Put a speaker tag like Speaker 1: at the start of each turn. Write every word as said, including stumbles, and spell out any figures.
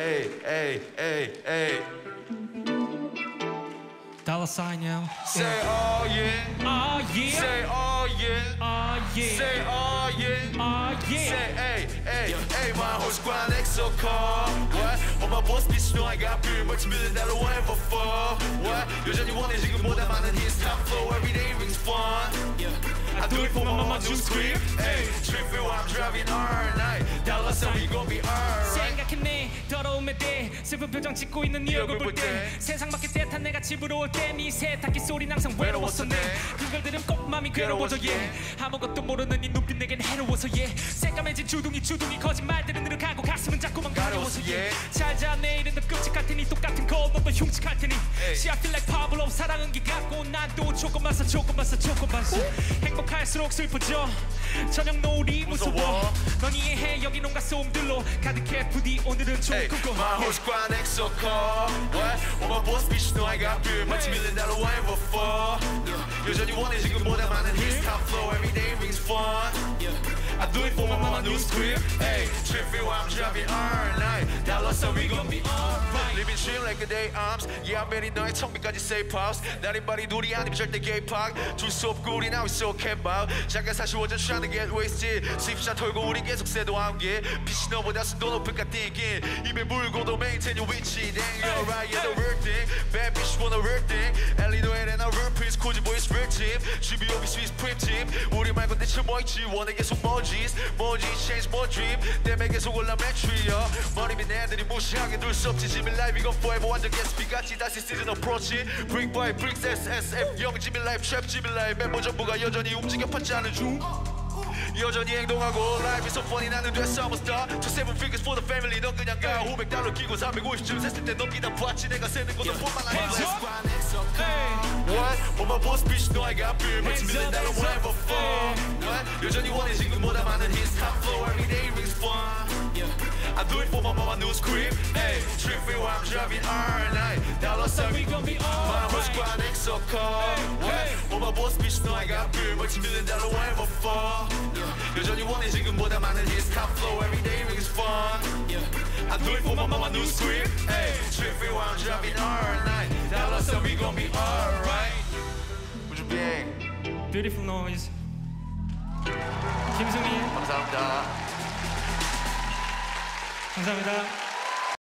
Speaker 1: Hey, hey, hey, hey.
Speaker 2: Dollar sign now.
Speaker 1: Say oh yeah.
Speaker 2: Oh yeah.
Speaker 1: Say oh yeah.
Speaker 2: Oh yeah.
Speaker 1: Say oh yeah.
Speaker 2: Oh yeah.
Speaker 1: Say hey, hey, hey. My whole squad next so cold. What? All my boss bitch know I got pretty much million dollar wine for four. What? 여전히 원해 지금보다 많은 hits top flow. Every day rings fun. I do it for my mama new script. Hey, trip it while I'm driving all night. Dollar sign we gon' be alright.
Speaker 2: 생각했네 더러움에 대해 슬픈 표정 짓고 있는 네 얼굴 볼 때 세상 밖에 때탄 내가 집으로 올 때 네 세탁기 소리는 항상 외로웠었네 그걸 들으면 꼭 맘이 괴로워져 yeah. 아무것도 모르는 네 눈빛 내겐 해로워서 yeah. 새까매진 주둥이 주둥이 거짓말들은 늘어가고 가슴은 자꾸만 가려워서 yeah. 잘자 내일은 더 끔찍할 테니 똑같은 거 넌 더 흉측할 테니 See I feel like Pablo 사랑은 기 같고 난또 조금만 써 조금만 써 조금만 써 행복할수록 슬퍼져 저녁 노을이 무서워 넌 이해해 여긴 온갖 소음들로 가득해 부디 오늘은 좋은 꿈꿔
Speaker 1: My whole squad next so cold. What? All my boss bitch know I got pretty much million dollar wine for four. 여전히 원해 지금보다 많은 hits top flow. Every day rings fun. I do it for my mama new script. Hey, trip it while I'm driving all night. Dollar sign we gon' be alright. Living dream like a day arms. Yeah, I'm ready 너의 청비까지 safe house. 나린 발이 둘이 아니면 절대 gay park. 줄 수 없고 우리 now it's okay about. 잠깐 사시워져 trying to get wasted. 스윕샷 털고 우린 계속 새도 함께. 빛이 너보다 순도 높을까 thinking. 입에 물고도 maintain your 위치. Dang, you're right, yeah, the real thing. Bad bitch wanna real thing. 엘리도 엘레나 real prince, cozy boys real team. 지비오비 스위스 프림 팀. 우리 말고 대체 뭐 있지? 원해 계속 뭐지스. 뭐지? Change more dream. 때문에 계속 올라 매트리야. 머리 빈 애들이 무시하게 둘 수 없지. 지민 라이브 이건 forever 완전 게스피 같이 다시 시즌 approach. Brick by bricks 에스에스에프 영 지민 라이브 랩 지민 라이브 멤버 전부가 여전히 움직여 펀치 하는 중. 여전히 행동하고 Life is so funny 나는 됐어 I'm a star To seven figures for the family 넌 그냥 가 오백 달러 끼고 삼백오십쯤 셌을 때 넘기다 봤지 내가 세는 것도 폰만 아니야 What? All my boss bitch know I got beer much million dollar wine for four What? 여전히 원해 지금보다 많은 hits top flow Every day rings fun I do it for my mama new script Hey, trip it while I'm driving all night Dollar sign we gon' be alright My whole squad next so cold What? All my boss bitch know I got beer much million dollar wine for four 여전히 원해 지금보다 많은 hits top flow Every day rings fun I do it for my mama new script Hey, trip it while I'm driving all night Dollar sign we gon' be alright 우주 비행
Speaker 2: Beautiful noise 김승희
Speaker 1: 감사합니다
Speaker 2: 감사합니다